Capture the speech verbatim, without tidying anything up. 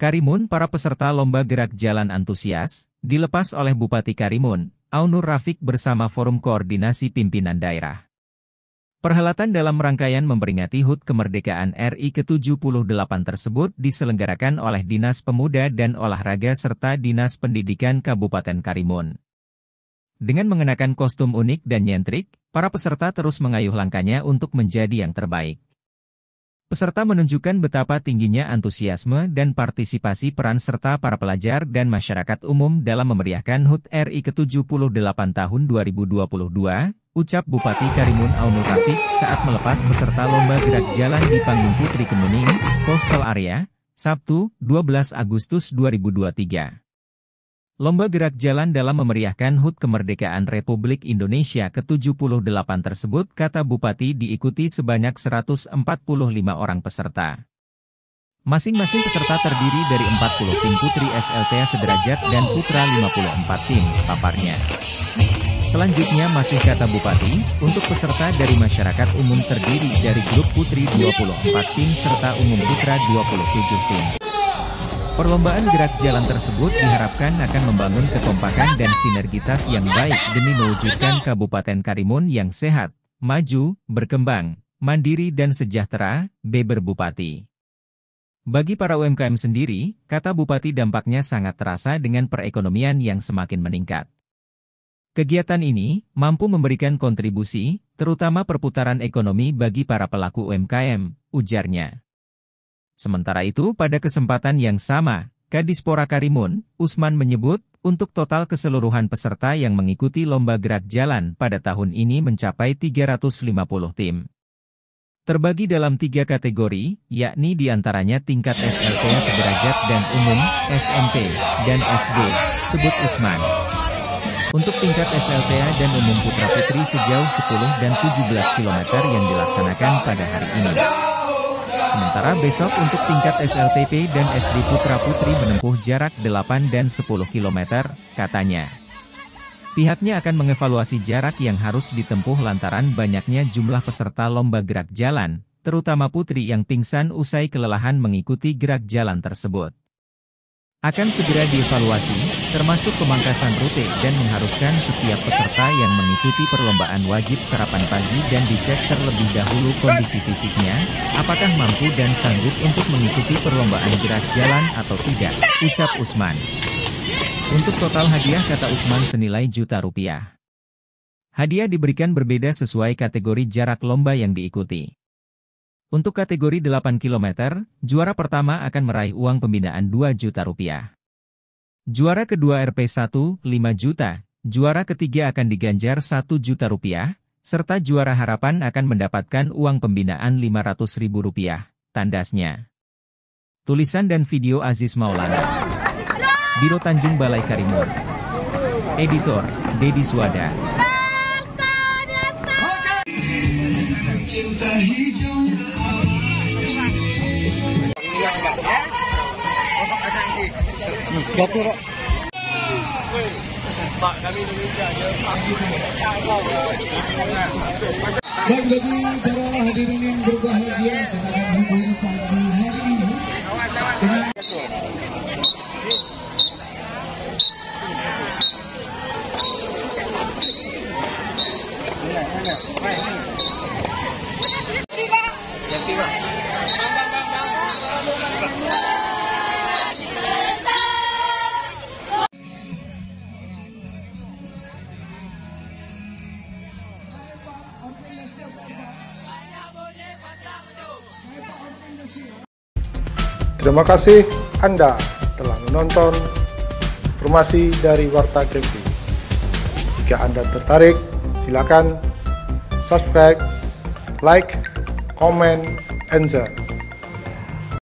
Karimun, para peserta lomba gerak jalan antusias, dilepas oleh Bupati Karimun, Aunur Rafiq bersama Forum Koordinasi Pimpinan Daerah. Perhelatan dalam rangkaian memperingati H U T Kemerdekaan R I ke tujuh puluh delapan tersebut diselenggarakan oleh Dinas Pemuda dan Olahraga serta Dinas Pendidikan Kabupaten Karimun. Dengan mengenakan kostum unik dan nyentrik, para peserta terus mengayuh langkahnya untuk menjadi yang terbaik. Peserta menunjukkan betapa tingginya antusiasme dan partisipasi peran serta para pelajar dan masyarakat umum dalam memeriahkan H U T R I ke tujuh puluh delapan tahun dua ribu dua puluh dua, ucap Bupati Karimun Aunur Rafiq saat melepas peserta lomba gerak jalan di Panggung Putri Kemuning, Coastal Area, Sabtu, dua belas Agustus dua ribu dua puluh tiga. Lomba gerak jalan dalam memeriahkan H U T Kemerdekaan Republik Indonesia ke tujuh puluh delapan tersebut, kata Bupati, diikuti sebanyak seratus empat puluh lima orang peserta. Masing-masing peserta terdiri dari empat puluh tim putri S L T A sederajat dan putra lima puluh empat tim, paparnya. Selanjutnya masih kata Bupati, untuk peserta dari masyarakat umum terdiri dari grup putri dua puluh empat tim serta umum putra dua puluh tujuh tim. Perlombaan gerak jalan tersebut diharapkan akan membangun kekompakan dan sinergitas yang baik demi mewujudkan Kabupaten Karimun yang sehat, maju, berkembang, mandiri dan sejahtera, beber Bupati. Bagi para U M K M sendiri, kata Bupati, dampaknya sangat terasa dengan perekonomian yang semakin meningkat. Kegiatan ini mampu memberikan kontribusi, terutama perputaran ekonomi bagi para pelaku U M K M, ujarnya. Sementara itu, pada kesempatan yang sama, Kadispora Karimun, Usman menyebut, untuk total keseluruhan peserta yang mengikuti lomba gerak jalan pada tahun ini mencapai tiga ratus lima puluh tim. Terbagi dalam tiga kategori, yakni diantaranya tingkat S L T A sederajat dan umum, S M P, dan S D, sebut Usman. Untuk tingkat S L T A dan umum putra-putri sejauh sepuluh dan tujuh belas kilometer yang dilaksanakan pada hari ini. Sementara besok untuk tingkat S L T P dan S D putra-putri menempuh jarak delapan dan sepuluh kilometer, katanya. Pihaknya akan mengevaluasi jarak yang harus ditempuh lantaran banyaknya jumlah peserta lomba gerak jalan, terutama putri yang pingsan usai kelelahan mengikuti gerak jalan tersebut. Akan segera dievaluasi, termasuk pemangkasan rute dan mengharuskan setiap peserta yang mengikuti perlombaan wajib sarapan pagi dan dicek terlebih dahulu kondisi fisiknya, apakah mampu dan sanggup untuk mengikuti perlombaan gerak jalan atau tidak, ucap Usman. Untuk total hadiah, kata Usman, senilai juta rupiah. Hadiah diberikan berbeda sesuai kategori jarak lomba yang diikuti. Untuk kategori delapan kilometer, juara pertama akan meraih uang pembinaan dua juta rupiah. Juara kedua R P satu, lima juta, juara ketiga akan diganjar satu juta rupiah, serta juara harapan akan mendapatkan uang pembinaan lima ratus ribu rupiah, tandasnya. Tulisan dan video Aziz Maulana. Biro Tanjung Balai Karimun. Editor, Dedi Suada. Cinta hijau. Jatuh, Pak, kami Indonesia je pagi ni. Dan bagi para hadirin yang berbahagia pada pagi hari ini, terima kasih Anda telah menonton informasi dari Warta Kripti. Jika Anda tertarik, silakan subscribe, like, comment, and share.